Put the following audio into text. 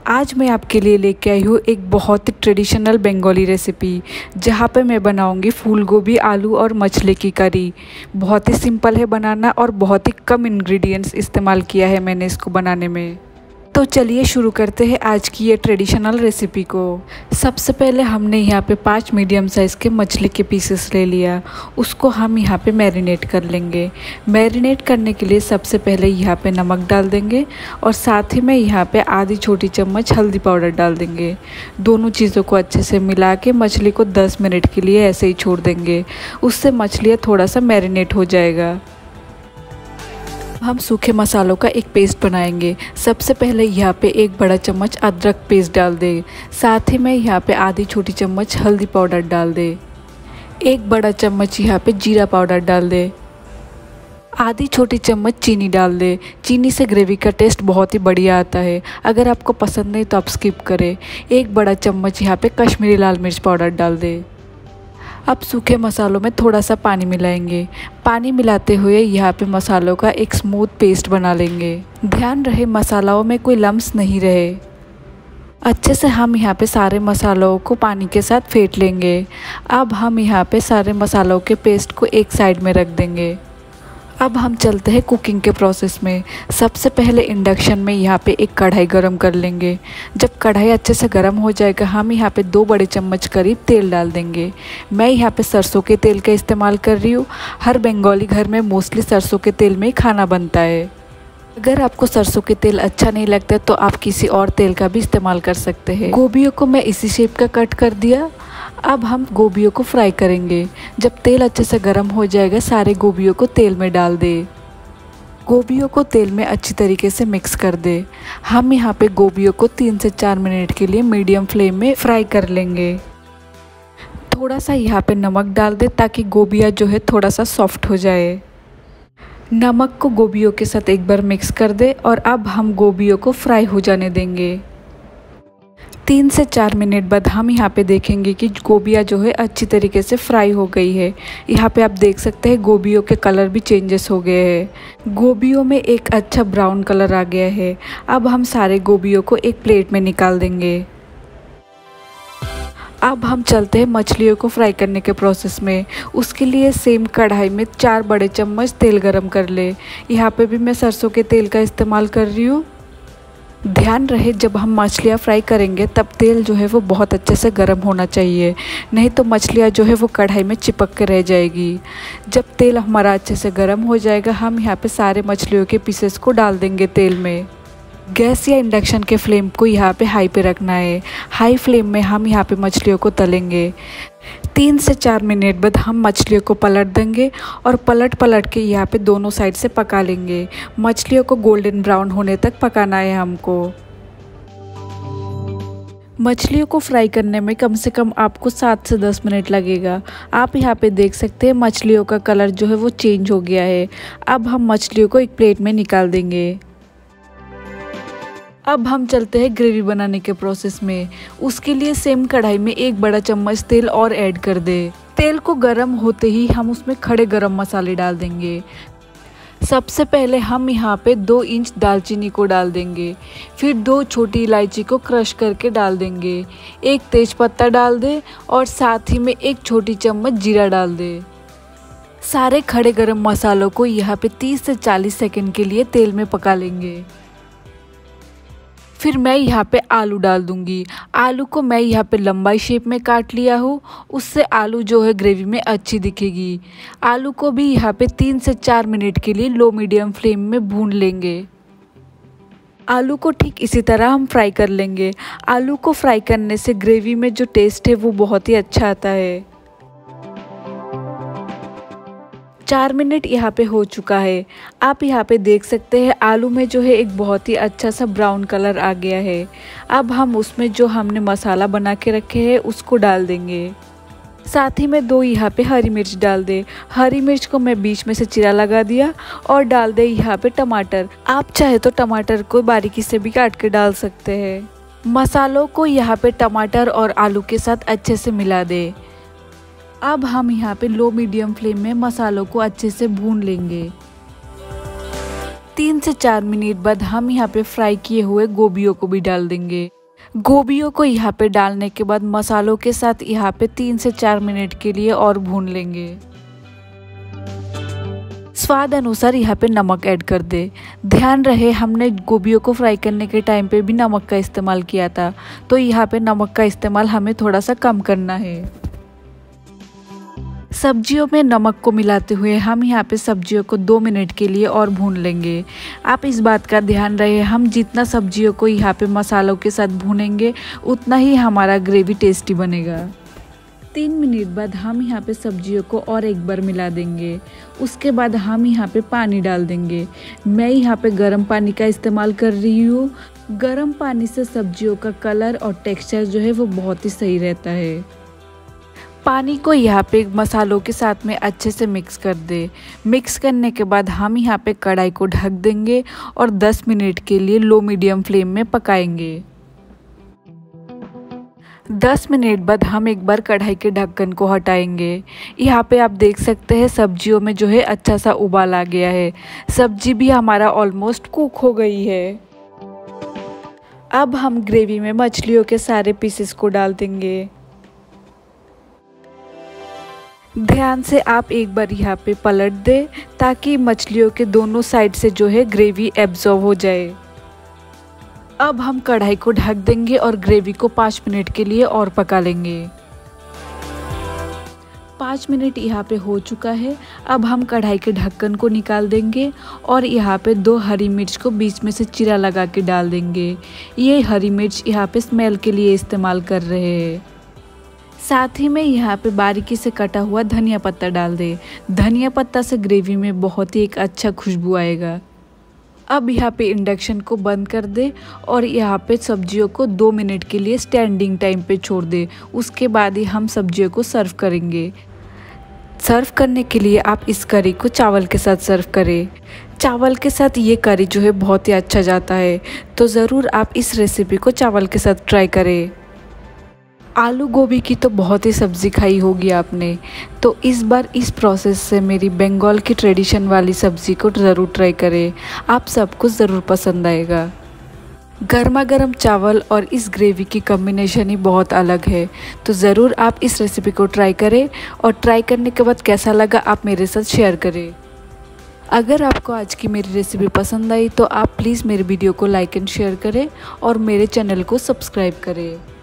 आज मैं आपके लिए लेके आई हूँ एक बहुत ही ट्रेडिशनल बंगाली रेसिपी, जहाँ पे मैं बनाऊँगी फूल गोभी, आलू और मछली की करी। बहुत ही सिंपल है बनाना और बहुत ही कम इंग्रेडिएंट्स इस्तेमाल किया है मैंने इसको बनाने में। तो चलिए शुरू करते हैं आज की ये ट्रेडिशनल रेसिपी को। सबसे पहले हमने यहाँ पे 5 मीडियम साइज़ के मछली के पीसेस ले लिया। उसको हम यहाँ पे मैरिनेट कर लेंगे। मैरिनेट करने के लिए सबसे पहले यहाँ पे नमक डाल देंगे और साथ ही में यहाँ पे आधी छोटी चम्मच हल्दी पाउडर डाल देंगे। दोनों चीज़ों को अच्छे से मिला के मछली को 10 मिनट के लिए ऐसे ही छोड़ देंगे। उससे मछलियाँ थोड़ा सा मैरिनेट हो जाएगा। हम सूखे मसालों का एक पेस्ट बनाएंगे। सबसे पहले यहाँ पे एक बड़ा चम्मच अदरक पेस्ट डाल दे। साथ ही में यहाँ पे आधी छोटी चम्मच हल्दी पाउडर डाल दे। एक बड़ा चम्मच यहाँ पे जीरा पाउडर डाल दे। आधी छोटी चम्मच चीनी डाल दे। चीनी से ग्रेवी का टेस्ट बहुत ही बढ़िया आता है। अगर आपको पसंद नहीं तो आप स्किप करें। एक बड़ा चम्मच यहाँ पे कश्मीरी लाल मिर्च पाउडर डाल दे। अब सूखे मसालों में थोड़ा सा पानी मिलाएंगे। पानी मिलाते हुए यहाँ पे मसालों का एक स्मूथ पेस्ट बना लेंगे। ध्यान रहे मसालों में कोई लम्स नहीं रहे। अच्छे से हम यहाँ पे सारे मसालों को पानी के साथ फेंट लेंगे। अब हम यहाँ पे सारे मसालों के पेस्ट को एक साइड में रख देंगे। अब हम चलते हैं कुकिंग के प्रोसेस में। सबसे पहले इंडक्शन में यहाँ पे एक कढ़ाई गरम कर लेंगे। जब कढ़ाई अच्छे से गरम हो जाएगा हम यहाँ पे 2 बड़े चम्मच करीब तेल डाल देंगे। मैं यहाँ पे सरसों के तेल का इस्तेमाल कर रही हूँ। हर बंगाली घर में मोस्टली सरसों के तेल में ही खाना बनता है। अगर आपको सरसों के तेल अच्छा नहीं लगता तो आप किसी और तेल का भी इस्तेमाल कर सकते हैं। गोभियों को मैं इसी शेप का कट कर दिया। अब हम गोभियों को फ्राई करेंगे। जब तेल अच्छे से गर्म हो जाएगा सारे गोभियों को तेल में डाल दे। गोभियों को तेल में अच्छी तरीके से मिक्स कर दे। हम यहाँ पे गोभियों को 3 से 4 मिनट के लिए मीडियम फ्लेम में फ्राई कर लेंगे। थोड़ा सा यहाँ पे नमक डाल दे ताकि गोभियाँ जो है थोड़ा सा सॉफ्ट हो जाए। नमक को गोभियों के साथ एक बार मिक्स कर दे और अब हम गोभियों को फ्राई हो जाने देंगे। 3 से 4 मिनट बाद हम यहाँ पे देखेंगे कि गोभियाँ जो है अच्छी तरीके से फ्राई हो गई है। यहाँ पे आप देख सकते हैं गोभियों के कलर भी चेंजेस हो गए हैं। गोभियों में एक अच्छा ब्राउन कलर आ गया है। अब हम सारे गोभियों को एक प्लेट में निकाल देंगे। अब हम चलते हैं मछलियों को फ्राई करने के प्रोसेस में। उसके लिए सेम कढ़ाई में 4 बड़े चम्मच तेल गरम कर ले। यहाँ पे भी मैं सरसों के तेल का इस्तेमाल कर रही हूँ। ध्यान रहे जब हम मछलियाँ फ्राई करेंगे तब तेल जो है वो बहुत अच्छे से गर्म होना चाहिए, नहीं तो मछलियाँ जो है वो कढ़ाई में चिपक के रह जाएगी। जब तेल हमारा अच्छे से गर्म हो जाएगा हम यहाँ पे सारे मछलियों के पीसेस को डाल देंगे तेल में। गैस या इंडक्शन के फ्लेम को यहाँ पे हाई पे रखना है। हाई फ्लेम में हम यहाँ पे मछलियों को तलेंगे। 3 से 4 मिनट बाद हम मछलियों को पलट देंगे और पलट के यहाँ पे दोनों साइड से पका लेंगे। मछलियों को गोल्डन ब्राउन होने तक पकाना है हमको। मछलियों को फ्राई करने में कम से कम आपको 7 से 10 मिनट लगेगा। आप यहाँ पे देख सकते हैं मछलियों का कलर जो है वो चेंज हो गया है। अब हम मछलियों को एक प्लेट में निकाल देंगे। अब हम चलते हैं ग्रेवी बनाने के प्रोसेस में। उसके लिए सेम कढ़ाई में 1 बड़ा चम्मच तेल और ऐड कर दे। तेल को गर्म होते ही हम उसमें खड़े गरम मसाले डाल देंगे। सबसे पहले हम यहाँ पे 2 इंच दालचीनी को डाल देंगे। फिर 2 छोटी इलायची को क्रश करके डाल देंगे। 1 तेजपत्ता डाल दे और साथ ही में 1 छोटी चम्मच जीरा डाल दे। सारे खड़े गरम मसालों को यहाँ पे 30 से 40 सेकंड के लिए तेल में पका लेंगे। फिर मैं यहाँ पे आलू डाल दूँगी। आलू को मैं यहाँ पे लंबाई शेप में काट लिया हूँ, उससे आलू जो है ग्रेवी में अच्छी दिखेगी। आलू को भी यहाँ पे 3 से 4 मिनट के लिए लो मीडियम फ्लेम में भून लेंगे। आलू को ठीक इसी तरह हम फ्राई कर लेंगे। आलू को फ्राई करने से ग्रेवी में जो टेस्ट है वो बहुत ही अच्छा आता है। 4 मिनट यहाँ पे हो चुका है। आप यहाँ पे देख सकते हैं आलू में जो है एक बहुत ही अच्छा सा ब्राउन कलर आ गया है। अब हम उसमें जो हमने मसाला बना के रखे हैं उसको डाल देंगे। साथ ही में 2 यहाँ पे हरी मिर्च डाल दे। हरी मिर्च को मैं बीच में से चीरा लगा दिया और डाल दे यहाँ पे टमाटर। आप चाहे तो टमाटर को बारीकी से भी काट के डाल सकते हैं। मसालों को यहाँ पे टमाटर और आलू के साथ अच्छे से मिला दे। अब हम यहाँ पे लो मीडियम फ्लेम में मसालों को अच्छे से भून लेंगे। 3 से 4 मिनट बाद हम यहाँ पे फ्राई किए हुए गोभियों को भी डाल देंगे। गोभियों को यहाँ पे डालने के बाद मसालों के साथ यहाँ पे 3 से 4 मिनट के लिए और भून लेंगे। स्वाद अनुसार यहाँ पे नमक ऐड कर दे। ध्यान रहे हमने गोभियों को फ्राई करने के टाइम पे भी नमक का इस्तेमाल किया था, तो यहाँ पे नमक का इस्तेमाल हमें थोड़ा सा कम करना है। सब्जियों में नमक को मिलाते हुए हम यहाँ पे सब्जियों को 2 मिनट के लिए और भून लेंगे। आप इस बात का ध्यान रहे, हम जितना सब्जियों को यहाँ पे मसालों के साथ भूनेंगे उतना ही हमारा ग्रेवी टेस्टी बनेगा। 3 मिनट बाद हम यहाँ पे सब्जियों को और एक बार मिला देंगे। उसके बाद हम यहाँ पे पानी डाल देंगे। मैं यहाँ पे गर्म पानी का इस्तेमाल कर रही हूँ। गर्म पानी से सब्जियों का कलर और टेक्सचर जो है वो बहुत ही सही रहता है। पानी को यहाँ पे मसालों के साथ में अच्छे से मिक्स कर दे। मिक्स करने के बाद हम यहाँ पे कढ़ाई को ढक देंगे और 10 मिनट के लिए लो मीडियम फ्लेम में पकाएंगे। 10 मिनट बाद हम एक बार कढ़ाई के ढक्कन को हटाएंगे। यहाँ पे आप देख सकते हैं सब्जियों में जो है अच्छा सा उबाल आ गया है। सब्जी भी हमारा ऑलमोस्ट कुक हो गई है। अब हम ग्रेवी में मछलियों के सारे पीसेस को डाल देंगे। ध्यान से आप एक बार यहाँ पे पलट दें ताकि मछलियों के दोनों साइड से जो है ग्रेवी एब्जॉर्ब हो जाए। अब हम कढ़ाई को ढक देंगे और ग्रेवी को 5 मिनट के लिए और पका लेंगे। 5 मिनट यहाँ पे हो चुका है। अब हम कढ़ाई के ढक्कन को निकाल देंगे और यहाँ पे 2 हरी मिर्च को बीच में से चीरा लगा के डाल देंगे। ये हरी मिर्च यहाँ पे स्मेल के लिए इस्तेमाल कर रहे हैं। साथ ही में यहाँ पे बारीकी से कटा हुआ धनिया पत्ता डाल दे। धनिया पत्ता से ग्रेवी में बहुत ही एक अच्छा खुशबू आएगा। अब यहाँ पे इंडक्शन को बंद कर दे और यहाँ पे सब्जियों को 2 मिनट के लिए स्टैंडिंग टाइम पे छोड़ दे। उसके बाद ही हम सब्जियों को सर्व करेंगे। सर्व करने के लिए आप इस करी को चावल के साथ सर्व करें। चावल के साथ ये करी जो है बहुत ही अच्छा जाता है, तो ज़रूर आप इस रेसिपी को चावल के साथ ट्राई करें। आलू गोभी की तो बहुत ही सब्ज़ी खाई होगी आपने, तो इस बार इस प्रोसेस से मेरी बंगाल की ट्रेडिशन वाली सब्ज़ी को ज़रूर ट्राई करें। आप सबको ज़रूर पसंद आएगा। गर्मा गर्म चावल और इस ग्रेवी की कॉम्बिनेशन ही बहुत अलग है, तो ज़रूर आप इस रेसिपी को ट्राई करें और ट्राई करने के बाद कैसा लगा आप मेरे साथ शेयर करें। अगर आपको आज की मेरी रेसिपी पसंद आई तो आप प्लीज़ मेरे वीडियो को लाइक एंड शेयर करें और मेरे चैनल को सब्सक्राइब करें।